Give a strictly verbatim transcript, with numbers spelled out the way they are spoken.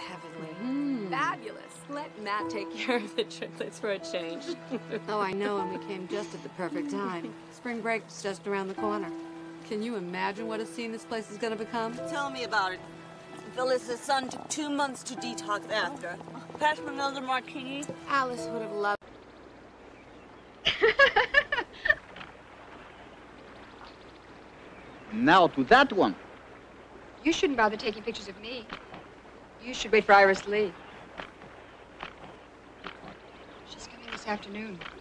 heavenly. Mm. Fabulous. Let Matt take care of the triplets for a change. Oh, I know, and we came just at the perfect time. Spring break's just around the corner. Can you imagine what a scene this place is going to become? Tell me about it. Phyllis's son took two months to detox after. Pass me another martini. Alice would have loved. Now to that one. You shouldn't bother taking pictures of me. You should wait for Iris Lee. She's coming this afternoon.